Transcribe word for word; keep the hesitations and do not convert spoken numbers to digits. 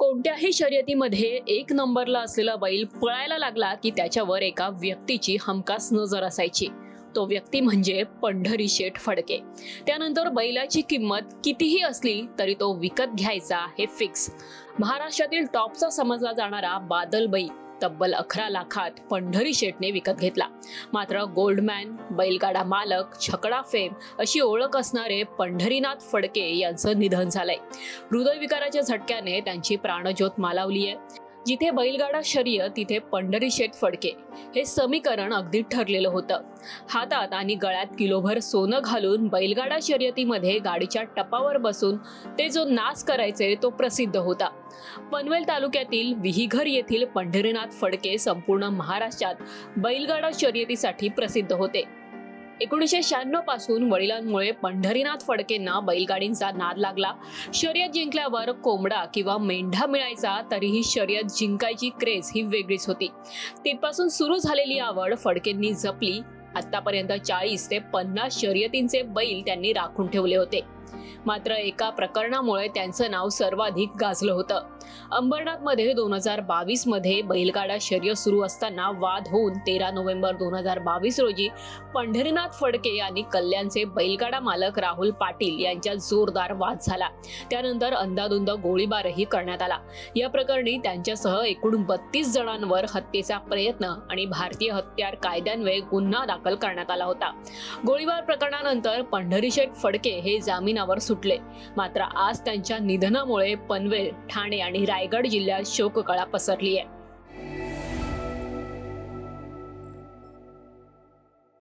कोणत्याही शर्यतीमध्ये एक नंबरला असलेला बैल पळायला लागला की त्याच्यावर एका व्यक्तीची हमखास नजर असायची। तो व्यक्ती म्हणजे पंढरी शेठ फडके। त्यानंतर बैलाची किंमत कितीही असली तरी तो विकत घ्यायचा हे फिक्स। महाराष्ट्रातील टॉपचा समजला जाणारा बादल बैल तब्बल अकरा लाखात पंढरी शेठने विकत घेतला। मात्र गोल्डमॅन, बैलगाडा मालक, छकडा फेम अशी ओळख असणारे पंढरीनाथ फडके यांचं निधन झालंय। हृदयविकाराच्या झटक्याने त्यांची प्राणज्योत मालावली आहे। जिथे बैलगाडा शर्यत तिथे पंढरी शेठ फडके हे समीकरण अगदी ठरलेलं होतं। हातात आणि गळ्यात किलोभर सोनं घालून बैलगाडा शर्यतीमध्ये गाडीच्या टपावर बसून ते जो नाच करायचे तो प्रसिद्ध होता। पनवेल तालुक्यातील विहीघर येथील पंढरीनाथ फडके संपूर्ण महाराष्ट्रात बैलगाडा शर्यतीसाठी प्रसिद्ध होते। एकोणीसशे शहाण्णव पासून वडिलांमुळे पंढरीनाथ फडकेंना बैलगाडींचा नाद लागला। शर्यत जिंकल्यावर कोंबडा किंवा मेंढा मिळायचा तरीही शर्यत जिंकायची क्रेज ही वेगळीच होती। तिथपासून सुरू झालेली आवड फडकेंनी जपली। आतापर्यंत चाळीस ते पन्नास शर्यतींचे बैल त्यांनी राखून ठेवले होते। मात्र एका प्रकरणामुळे त्यांचं नाव सर्वाधिक गाजलं होतं। अंबरनाथ मध्ये दोन हजार बावीस मध्ये बैलगाडा शर्यत सुरू असताना वाद होऊन तेरा नोव्हेंबर दोन हजार बावीस रोजी पंढरीनाथ फडके आणि कल्याणचे बैलगाडा मालक राहुल पाटील यांच्यात जोरदार वाद झाला। त्यानंतर अंधाधुंद गोळीबारही करण्यात आला। या प्रकरणी त्यांच्यासह एकूण बत्तीस जणांवर हत्येचा प्रयत्न आणि भारतीय हत्यार कायद्यान्वये गुन्हा दाखल करण्यात आला होता। गोळीबार प्रकरणानंतर पंढरी शेठ फडके हे जामिनावर सुटले। मात्र आज त्यांच्या निधनामुळे पनवेल, ठाणे आणि रायगड जिल्ह्यात शोककळा पसरली आहे।